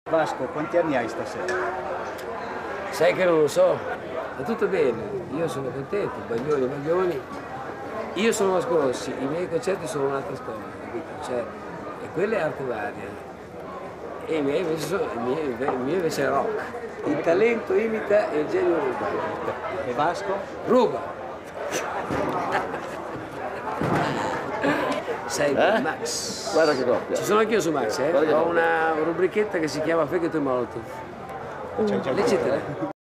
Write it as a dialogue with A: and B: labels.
A: Vasco, quanti anni hai stasera?
B: Sai che non lo so, ma tutto bene, io sono contento, Baglioni. Io sono Vasco Rossi, i miei concerti sono un'altra storia, capito? Cioè, e quella è arte varia. E i miei invece è rock. Il talento imita e il genio ruba.
A: E Vasco?
B: Ruba! Sei Max.
C: Guarda che coppia.
B: Ci sono anch'io su Max, eh? Ho una rubrichetta che si chiama Fegato e Molotov.
A: Ciao, ciao.
B: Leggitela.